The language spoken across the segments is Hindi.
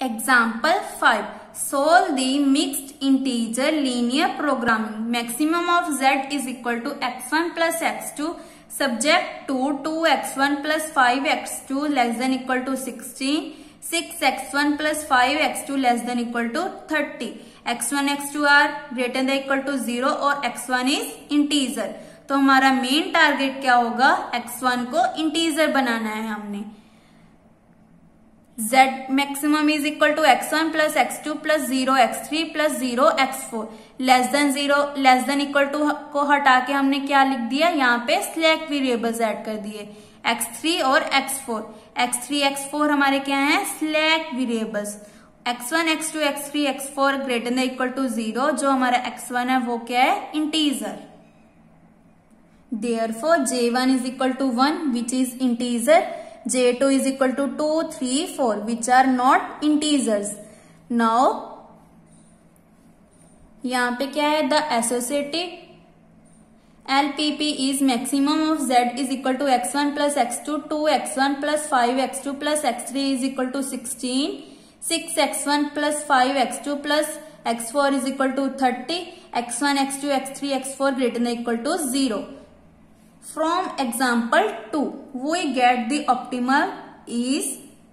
Example 5. Solve the mixed integer linear programming. Maximum of z is equal to x1 plus x2 subject to 2x1 plus 5x2 less than equal to 16, 6x1 plus 5x2 less than equal to 30. x1 x2 are greater than equal to 0 और x1 is integer. तो हमारा मेन टारगेट क्या होगा, x1 को इंटीजर बनाना है हमने. z maximum is equal to x1 plus x2 plus 0 x3 plus 0 x4 less than 0 less than equal to को हटा के हमने क्या लिख दिया, यहाँ पे स्लैक वेरिएबल्स ऐड कर दिए x3 और x4. x3 x4 हमारे क्या हैं, slack variables. x1 x2 x3 x4 greater than equal to 0. जो हमारा x1 है वो क्या है, integer. Therefore j1 is equal to 1 which is integer. j2 is equal to 2, 3, 4 which are not integers. Now यहाँ पे क्या है, the associative LPP is maximum of z is equal to x1 plus x2, 2x1 plus 5x2 plus x3 is equal to 16, 6x1 plus 5x2 plus x4 is equal to 30, x1 x2 x3 x4 greater than equal to 0. From example 2 we get the optimal is,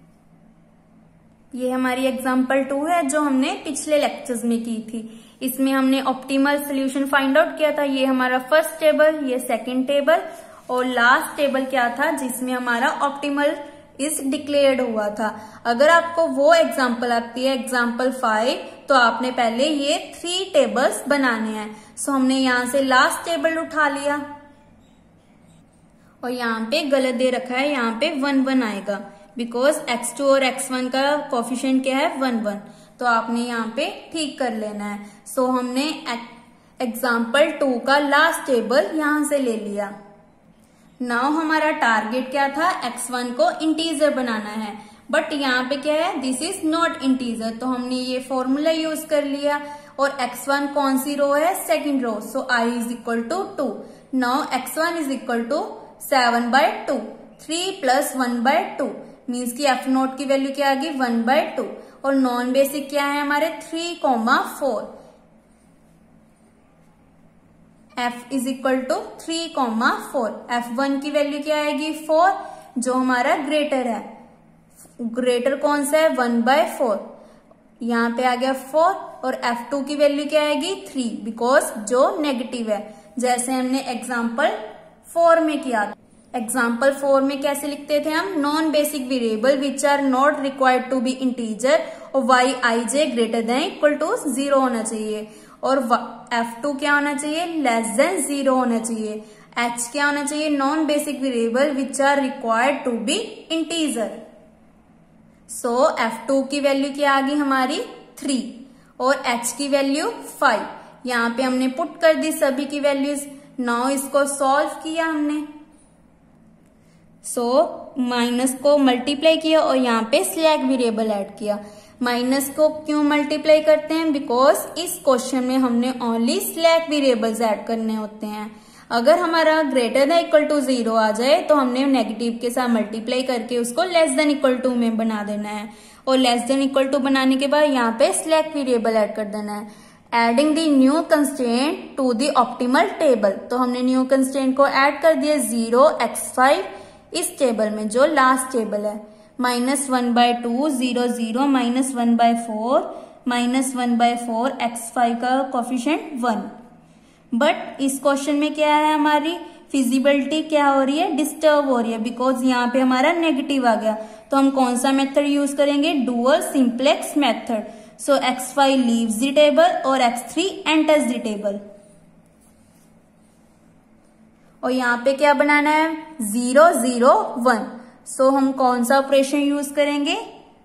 ये हमारी एग्जाम्पल 2 है जो हमने पिछले लेक्चर्स में की थी. इसमें हमने ऑप्टिमल सोल्यूशन फाइंड आउट किया था. ये हमारा फर्स्ट टेबल, ये सेकंड टेबल और लास्ट टेबल क्या था जिसमें हमारा ऑप्टिमल इज डिक्लेयर्ड हुआ था. अगर आपको वो एग्जाम्पल आती है एग्जाम्पल 5 तो आपने पहले ये 3 टेबल्स बनाने हैं. सो हमने यहाँ से लास्ट टेबल उठा लिया और यहाँ पे गलत दे रखा है, यहाँ पे 1 1 आएगा बिकॉज x2 और x1 का कोफिशिएंट क्या है, 1 1. तो आपने यहाँ पे ठीक कर लेना है. सो हमने एग्जाम्पल 2 का लास्ट टेबल यहाँ से ले लिया. नाउ हमारा टारगेट क्या था, x1 को इंटीजर बनाना है. बट यहाँ पे क्या है, दिस इज नॉट इंटीजर. तो हमने ये फॉर्मूला यूज कर लिया और x1 कौन सी रो है, second row. So I is equal to 2. Now x1 is equal to 7/2. 3 plus 1/2 means की एफ नोट की वैल्यू क्या आ गई, 1/2. और नॉन बेसिक क्या है हमारे 3,4. f is equal to 3,4. f1 की वैल्यू क्या आएगी, 4 जो हमारा ग्रेटर है. ग्रेटर कौन सा है, 1/4. यहाँ पे आ गया 4 और f2 की वैल्यू क्या आएगी, 3 बिकॉज जो नेगेटिव है, जैसे हमने एग्जाम्पल 4 में किया. एग्जाम्पल 4 में कैसे लिखते थे हम, non basic variable which are not required to be integer और y(i)j greater than equal to 0 होना चाहिए और f2 क्या होना चाहिए, लेस देन 0 होना चाहिए. h क्या होना चाहिए, non basic variable which are required to be integer. So f2 की वैल्यू क्या आ गई हमारी 3 और h की वैल्यू 5. यहाँ पे हमने पुट कर दी सभी की वैल्यूज. नाउ इसको सॉल्व किया हमने. सो माइनस को मल्टीप्लाई किया और यहाँ पे स्लैक वेरिएबल ऐड किया. माइनस को क्यों मल्टीप्लाई करते हैं, बिकॉज इस क्वेश्चन में हमने ओनली स्लैक वेरिएबल्स ऐड करने होते हैं. अगर हमारा ग्रेटर देन इक्वल टू 0 आ जाए तो हमने नेगेटिव के साथ मल्टीप्लाई करके उसको लेस देन इक्वल टू में बना देना है और लेस देन इक्वल टू बनाने के बाद यहाँ पे स्लैक वेरिएबल ऐड कर देना है. Adding the new constraint to the optimal table. तो हमने न्यू कंस्ट्रेंट को ऐड कर दिया 0 x5 इस टेबल में जो लास्ट टेबल है. -1/2 0 0 -1/4 -1/4 x5 का कोफिशिएंट 1. बट इस क्वेश्चन में क्या है, हमारी फिजिबिलिटी क्या हो रही है, डिस्टर्ब हो रही है बिकॉज यहाँ पे हमारा नेगेटिव आ गया. तो हम कौन सा मेथड यूज करेंगे, dual simplex method. So x5 leaves the table और x3 एंटर्स द टेबल. और यहाँ पे क्या बनाना है, 0 0 1. सो हम कौन सा ऑपरेशन यूज करेंगे,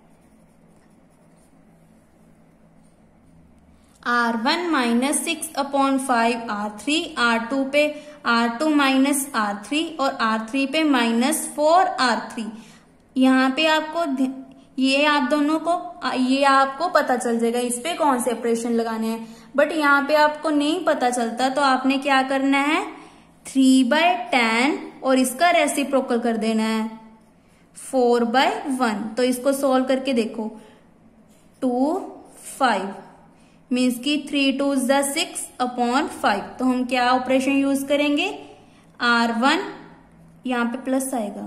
R1 - 6/5 R3, R2 पे R2 - R3 और R3 पे -4 R3. यहाँ पे आपको ये आप दोनों को ये आपको पता चल जाएगा इस पे कौन से ऑपरेशन लगाने हैं. बट यहाँ पे आपको नहीं पता चलता तो आपने क्या करना है, 3/10 और इसका रेसिप्रोकल कर देना है 4/1. तो इसको सॉल्व करके देखो. 2 5 मीन्स की 3 2 6 अपॉन 5। तो हम क्या ऑपरेशन यूज करेंगे, R1 यहां पे प्लस आएगा,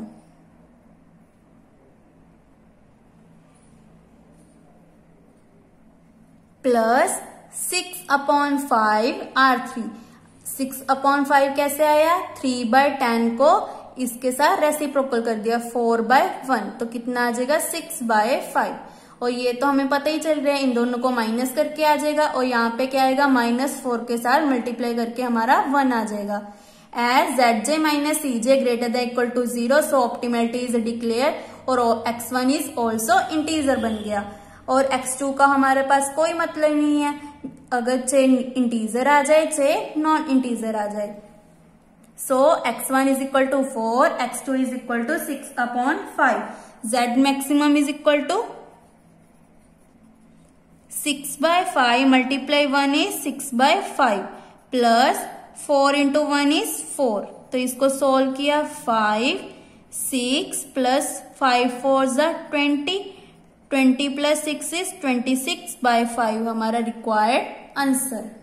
प्लस 6 अपॉन 5 R3। 6 अपॉन 5 कैसे आया, 3/10 को इसके साथ रेसिप्रोकल कर दिया 4/1, तो कितना आ जाएगा 6/5। और ये तो हमें पता ही चल रहा है, इन दोनों को माइनस करके आ जाएगा और यहाँ पे क्या आएगा, -4 के साथ मल्टीप्लाई करके हमारा 1 आ जाएगा। As Zj minus Cj greater than equal to 0, so optimality is declare और x1 इज ऑल्सो इंटीजर बन गया। और x2 का हमारे पास कोई मतलब नहीं है, अगर चाहे इंटीजर आ जाए चाहे नॉन इंटीजर आ जाए। So x1 is equal to 4, x2 is equal to 6 upon 5। z maximum is equal to 6/5 multiply 1 is 6/5 plus 4 into 1 is 4। तो इसको सोल्व किया 5 6 प्लस 5 4 20, 20 प्लस 6 इज 26/5 हमारा रिक्वायर्ड आंसर।